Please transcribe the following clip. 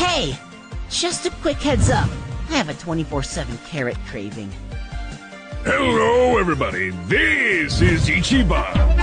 Hey! Just a quick heads up. I have a 24/7 carrot craving. Hello, everybody. This is Ichiban.